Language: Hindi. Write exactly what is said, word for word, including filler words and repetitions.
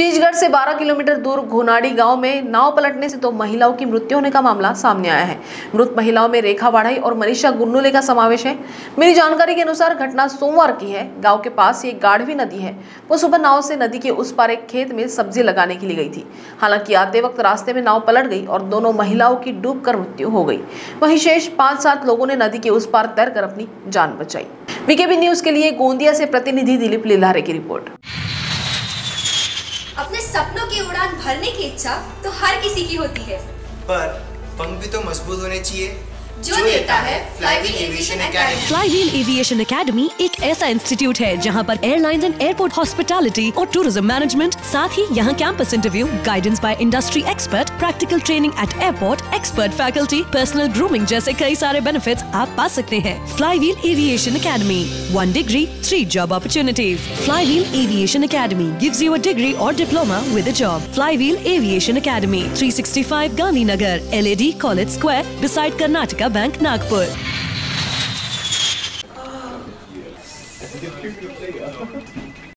चीजगढ़ से बारह किलोमीटर दूर घोनाडी गांव में नाव पलटने से दो महिलाओं की मृत्यु होने का मामला सामने आया है। मृत महिलाओं में रेखा वाढ़ई और मनीषा गुन्नुले का समावेश है। मिली जानकारी के अनुसार घटना सोमवार की है। गांव के पास एक गाढ़वी नदी है। वो सुबह नाव से नदी के उस पार एक खेत में सब्जी लगाने के लिए गई थी। हालांकि आते वक्त रास्ते में नाव पलट गई और दोनों महिलाओं की डूबकर मृत्यु हो गई। वहीं शेष पांच सात लोगों ने नदी के उस पार तैरकर अपनी जान बचाई। वीकेबी न्यूज के लिए गोंदिया से प्रतिनिधि दिलीप लीलारे की रिपोर्ट। अपने सपनों की उड़ान भरने की इच्छा तो हर किसी की होती है, पर पंख भी तो मजबूत होने चाहिए जो देता है flywheel aviation academy. Flywheel aviation academy एक ऐसा इंस्टीट्यूट है जहां पर एयरलाइंस एंड एयरपोर्ट हॉस्पिटैलिटी और टूरिज्म मैनेजमेंट, साथ ही यहां campus interview, guidance by industry expert, practical training at airport, expert faculty, personal grooming जैसे कई सारे बेनिफिट्स आप पा सकते हैं। Flywheel aviation academy, one degree three job opportunities. Flywheel aviation academy gives you a degree और diploma with a job. Flywheel aviation academy, three sixty five Gandhinagar, L A D college square, beside Karnataka bank, Nagpur.